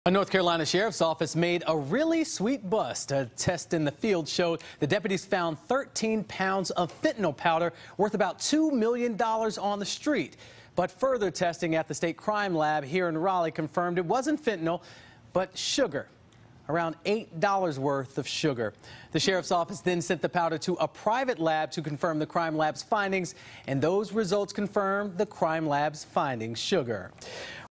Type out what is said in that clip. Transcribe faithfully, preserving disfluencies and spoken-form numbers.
A North Carolina Sheriff's Office made a really sweet bust. A test in the field showed the deputies found thirteen pounds of fentanyl powder worth about two million dollars on the street. But further testing at the state crime lab here in Raleigh confirmed it wasn't fentanyl, but sugar. Around eight dollars worth of sugar. The Sheriff's Office then sent the powder to a private lab to confirm the crime lab's findings, and those results confirmed the crime lab's finding sugar.